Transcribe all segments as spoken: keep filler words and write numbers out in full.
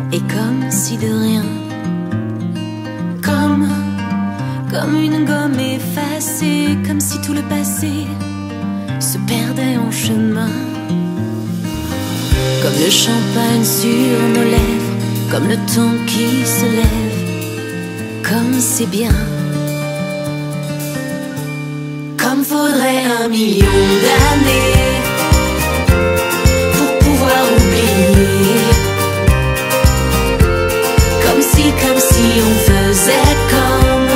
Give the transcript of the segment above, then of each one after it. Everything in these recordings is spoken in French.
Et comme si de rien, comme, comme une gomme effacée, comme si tout le passé se perdait en chemin. Comme le champagne sur nos lèvres, comme le temps qui se lève, comme c'est bien. Comme faudrait un million d'années pour pouvoir oublier. Comme si, comme si on faisait comme,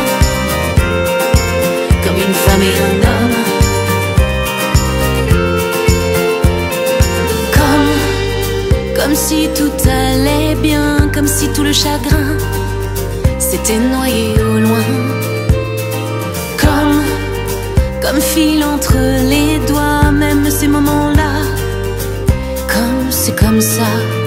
comme une femme et un homme. Comme, comme si tout allait bien, comme si tout le chagrin s'était noyé au loin. Comme, comme fil entre les doigts, même ces moments-là, comme c'est comme ça.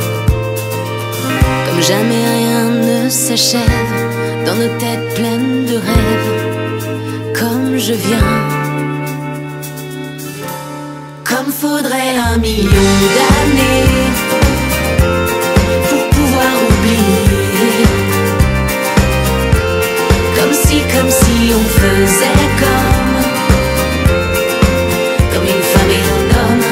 Comme jamais rien ne s'achève dans nos têtes pleines de rêves. Comme je viens, comme faudrait un million d'années pour pouvoir oublier. Comme si, comme si on faisait comme, comme une femme et un homme.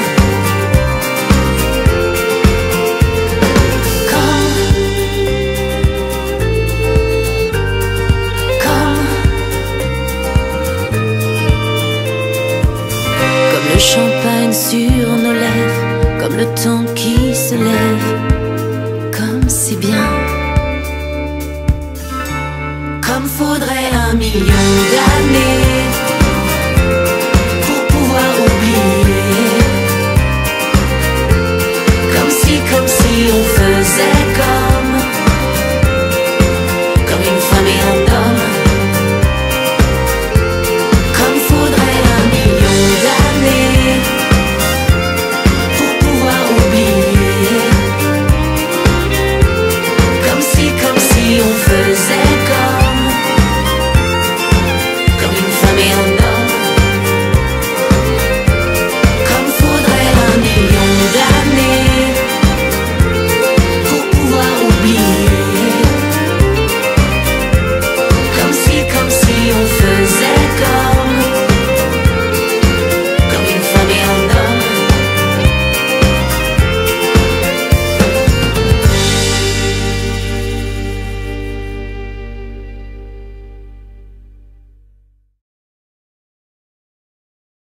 Le champagne sur nos lèvres, comme le temps qui se lève, comme c'est bien. Comme faudrait un million d'années